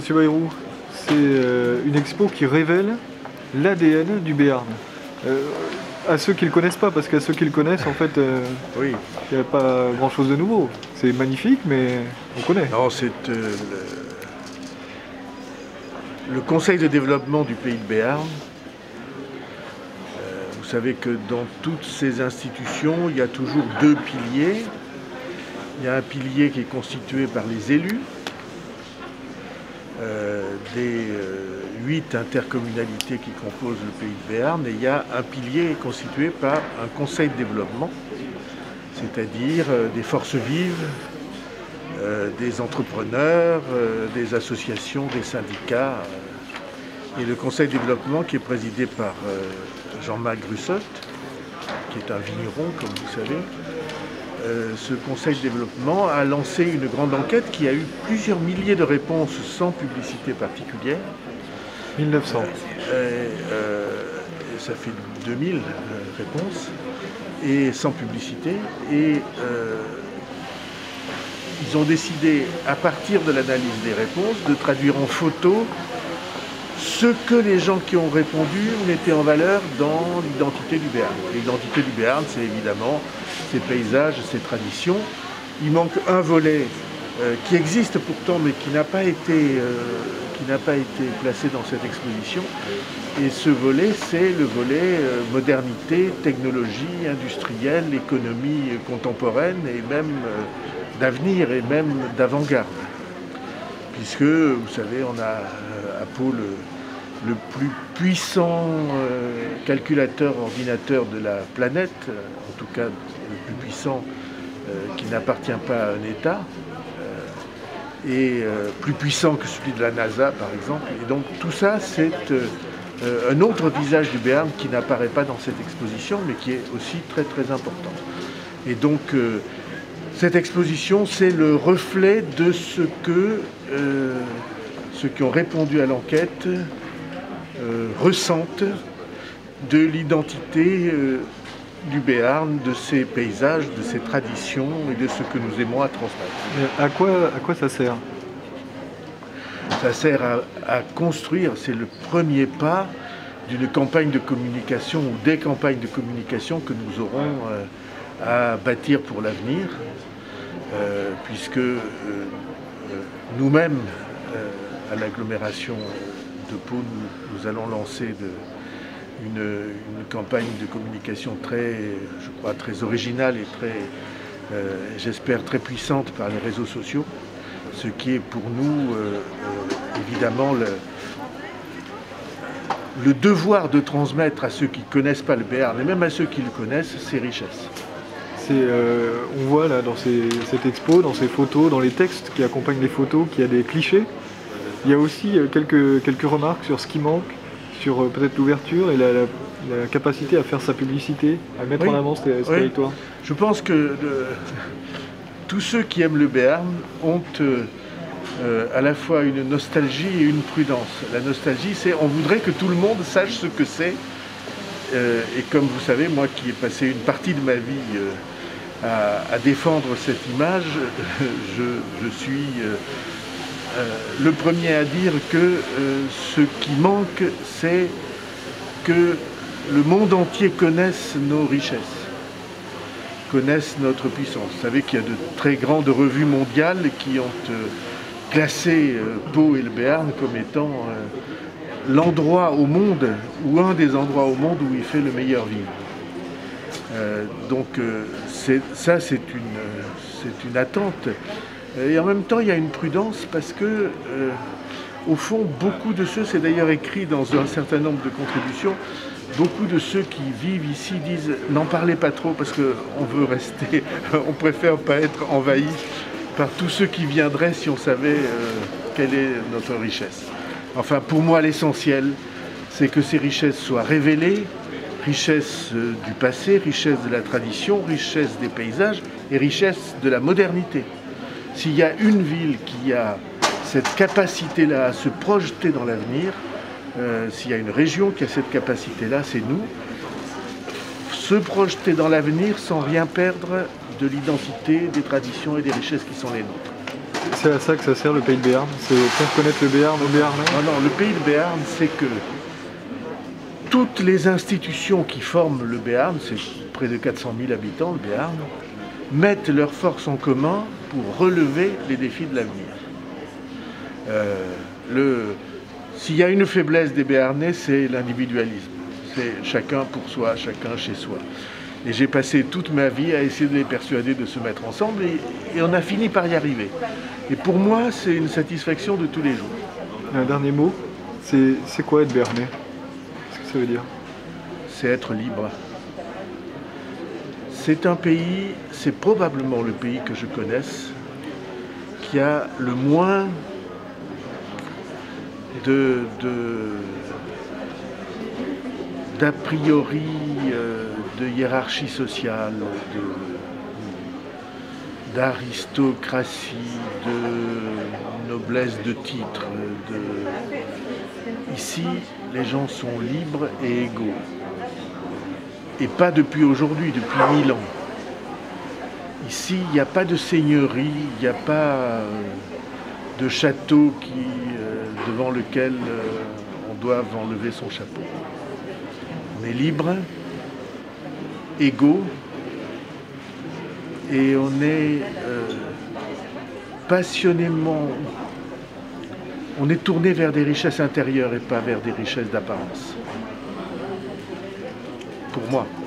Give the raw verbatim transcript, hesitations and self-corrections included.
Monsieur Bayrou, c'est euh, une expo qui révèle l'A D N du Béarn. Euh, à ceux qui ne le connaissent pas, parce qu'à ceux qui le connaissent, en fait, euh, oui. Il n'y a pas grand-chose de nouveau. C'est magnifique, mais on connaît. Non, c'est euh, le... le Conseil de développement du pays de Béarn. Euh, vous savez que dans toutes ces institutions, il y a toujours deux piliers. Il y a un pilier qui est constitué par les élus euh, des euh, huit intercommunalités qui composent le pays de Béarn, et il y a un pilier constitué par un conseil de développement, c'est-à-dire euh, des forces vives, euh, des entrepreneurs, euh, des associations, des syndicats, euh, et le conseil de développement qui est présidé par euh, Jean-Marc Grussotte, qui est un vigneron, comme vous savez. Euh, ce conseil de développement a lancé une grande enquête qui a eu plusieurs milliers de réponses sans publicité particulière. mille neuf cents. Euh, euh, ça fait deux mille réponses, et sans publicité. Et euh, ils ont décidé, à partir de l'analyse des réponses, de traduire en photo ce que les gens qui ont répondu mettaient en valeur dans l'identité du Béarn. L'identité du Béarn, c'est évidemment ses paysages, ses traditions. Il manque un volet euh, qui existe pourtant, mais qui n'a pas été, euh, qui n'a pas été placé dans cette exposition. Et ce volet, c'est le volet euh, modernité, technologie industrielle, économie contemporaine et même euh, d'avenir et même d'avant-garde. Puisque, vous savez, on a euh, à Pau le, le plus puissant euh, calculateur ordinateur de la planète, euh, en tout cas le plus puissant euh, qui n'appartient pas à un État, euh, et euh, plus puissant que celui de la NASA par exemple. Et donc tout ça, c'est euh, un autre visage du Béarn qui n'apparaît pas dans cette exposition, mais qui est aussi très très important. Et donc euh, cette exposition, c'est le reflet de ce que euh, ceux qui ont répondu à l'enquête euh, ressentent de l'identité euh, du Béarn, de ses paysages, de ses traditions et de ce que nous aimons à transmettre. Mais à quoi, à quoi ça sert? Ça sert à, à construire, c'est le premier pas d'une campagne de communication ou des campagnes de communication que nous aurons euh, à bâtir pour l'avenir. Euh, puisque euh, euh, nous-mêmes, euh, à l'agglomération de Pau, nous, nous allons lancer de, une, une campagne de communication très, je crois, très originale et très, euh, j'espère, très puissante par les réseaux sociaux, ce qui est pour nous, euh, euh, évidemment, le, le devoir de transmettre à ceux qui ne connaissent pas le Béarn, et même à ceux qui le connaissent, ses richesses. Euh, on voit là dans ces, cette expo, dans ces photos, dans les textes qui accompagnent les photos, qu'il y a des clichés. Il y a aussi euh, quelques, quelques remarques sur ce qui manque, sur euh, peut-être l'ouverture et la, la, la capacité à faire sa publicité, à mettre oui. en avant ce, ce oui. territoire. Je pense que le, tous ceux qui aiment le Béarn ont euh, euh, à la fois une nostalgie et une prudence. La nostalgie, c'est on voudrait que tout le monde sache ce que c'est. Euh, et comme vous savez, moi qui ai passé une partie de ma vie euh, À, à défendre cette image, je, je suis euh, euh, le premier à dire que euh, ce qui manque, c'est que le monde entier connaisse nos richesses, connaisse notre puissance. Vous savez qu'il y a de très grandes revues mondiales qui ont euh, classé euh, Pau et le Béarn comme étant euh, l'endroit au monde, ou un des endroits au monde où il fait le meilleur vivre. Euh, donc euh, ça c'est une, c'est une attente, et en même temps il y a une prudence parce que euh, au fond beaucoup de ceux, c'est d'ailleurs écrit dans un certain nombre de contributions, beaucoup de ceux qui vivent ici disent n'en parlez pas trop parce qu'on veut rester, on préfère pas être envahi par tous ceux qui viendraient si on savait euh, quelle est notre richesse. Enfin pour moi l'essentiel c'est que ces richesses soient révélées, richesse du passé, richesse de la tradition, richesse des paysages et richesse de la modernité. S'il y a une ville qui a cette capacité-là à se projeter dans l'avenir, euh, s'il y a une région qui a cette capacité-là, c'est nous. Se projeter dans l'avenir sans rien perdre de l'identité, des traditions et des richesses qui sont les nôtres. C'est à ça que ça sert le pays de Béarn? C'est faire connaître le Béarn aux Béarnais? Non, non, le pays de Béarn, c'est que toutes les institutions qui forment le Béarn, c'est près de quatre cent mille habitants, le Béarn, mettent leurs forces en commun pour relever les défis de l'avenir. Euh, le... S'il y a une faiblesse des Béarnais, c'est l'individualisme. C'est chacun pour soi, chacun chez soi. Et j'ai passé toute ma vie à essayer de les persuader de se mettre ensemble et, et on a fini par y arriver. Et pour moi, c'est une satisfaction de tous les jours. Un dernier mot, c'est quoi être Béarnais? Qu'est-ce que ça veut dire? C'est être libre. C'est un pays, c'est probablement le pays que je connaisse qui a le moins de, de d'a priori, euh, de hiérarchie sociale, d'aristocratie, de, de noblesse de titre. De... Ici, les gens sont libres et égaux. Et pas depuis aujourd'hui, depuis mille ans. Ici, il n'y a pas de seigneurie, il n'y a pas euh, de château qui, euh, devant lequel euh, on doit enlever son chapeau. On est libre, égaux, et on est euh, passionnément, on est tourné vers des richesses intérieures et pas vers des richesses d'apparence. Pour moi.